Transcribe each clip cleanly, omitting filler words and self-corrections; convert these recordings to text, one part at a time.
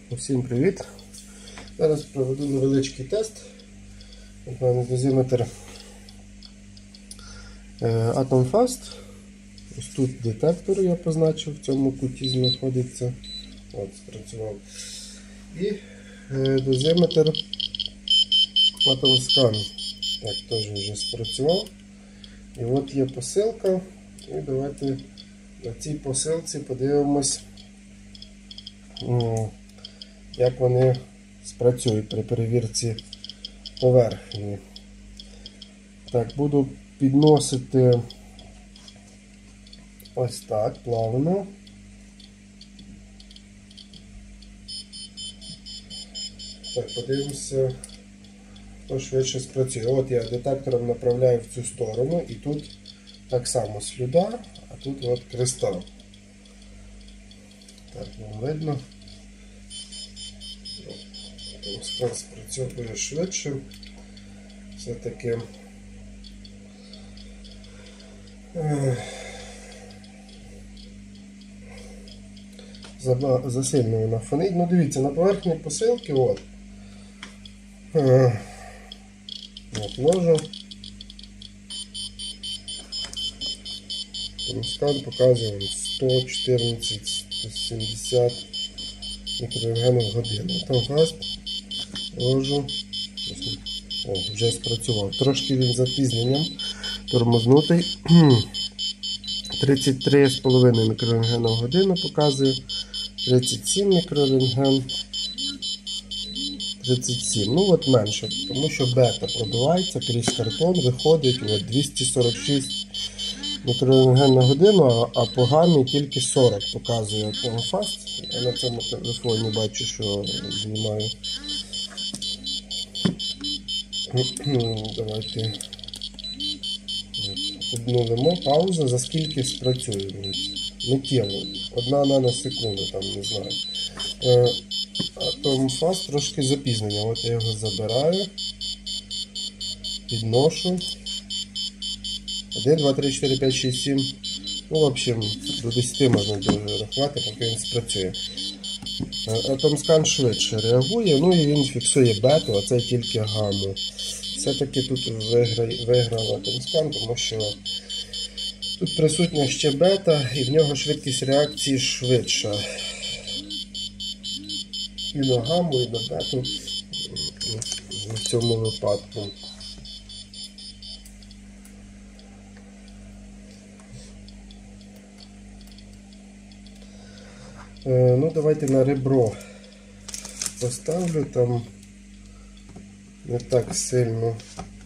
Усім привіт! Зараз проведу невеличкий тест. У мене дозиметр Atom Fast. Ось тут детектор я позначив, в цьому куті знаходиться. От, спрацював. І дозиметр Atom Scan. Так, теж вже спрацював. І от є посилка. І давайте на цій посилці подивимось, як вони спрацюють при перевірці поверхні. Так, буду підносити ось так, плавно. Так, подивимося, хто швидше спрацює. От я детектором направляю в цю сторону, і тут так само слюда, а тут от кристал. Так, вам видно. Скан спрацьовує швидше. Все-таки засильно вона фонить. Ну дивіться, на поверхні посилки от ложу. Скан показує 114-170 мікрорентгенів в годину. Там газ, ложу. О, вже спрацював. Трошки він з запізненням тормознутий. 33,5 мікрорентгена в годину показує. 37 мікрорентген. 37. Ну от менше, тому що бета пробивається крізь картон, виходить от 246 мікрорентген на годину, а по гамі тільки 40 показує Atom Fast. Я на цьому телефоні бачу, що знімаю. Давайте обнулимо паузу, за скільки спрацює. Миттєво. 1 наносекунда, там, не знаю. Atom Fast трошки запізнення. От я його забираю, підношу. 1, 2, 3, 4, 5, 6, 7. Ну, в общем, до 10 можна рахувати, поки він спрацює. Atom Scan швидше реагує, ну і він фіксує бету, а це тільки гамму. Все-таки тут виграв Atom Scan, тому що тут присутня ще бета, і в нього швидкість реакції швидша. І на гамму, і на бету в цьому випадку. Ну, давайте на ребро поставлю, там не так сильно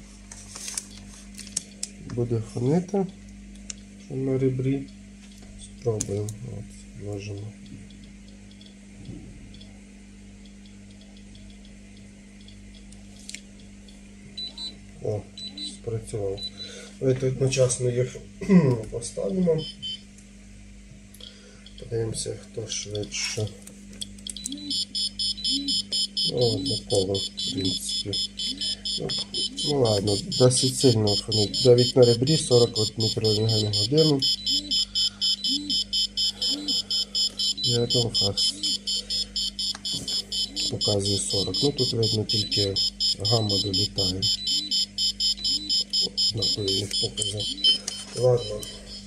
буде фонити, що на ребрі. Спробуємо. От, вложимо. О, спрацював. Давайте одночасно їх поставимо. Подивимося, хто швидше. Ну, однаково, в принципі. Ну ладно, досить сильно фонить. Навіть на ребрі 40 мікрорентген в годину. І Atom Fast показує 40. Ну тут видно тільки гамма долітає. Однаково їх показав. Ладно.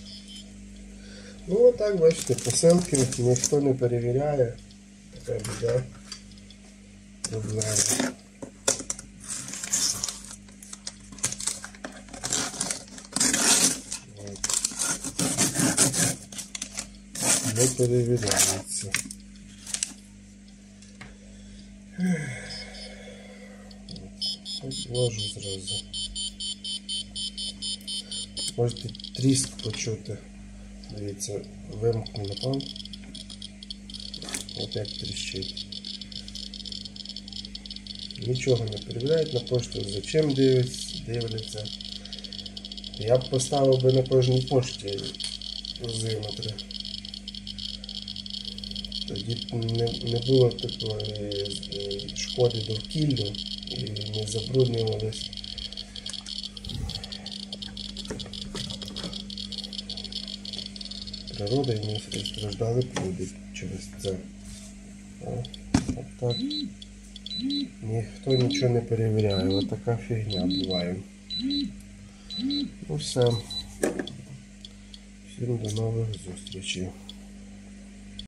Ну отак, бачите, посилки ніхто не перевіряє. Така біда. Проблема. Не перевіряється. Ось ложу зразу. Можете тріск почути. Дивіться, вимкну напал. От як тріщить. Нічого не перевіряють на пошту. Зачем дивляться? Я б поставив би на кожній пошті дозиметри. Тоді не було такої шкоди довкіллю і не забруднювались. Природа і ми страждали б люди через це. Так. Ніхто нічого не перевіряє. Ось така фігня буває. Ну все. Всім до нових зустрічей.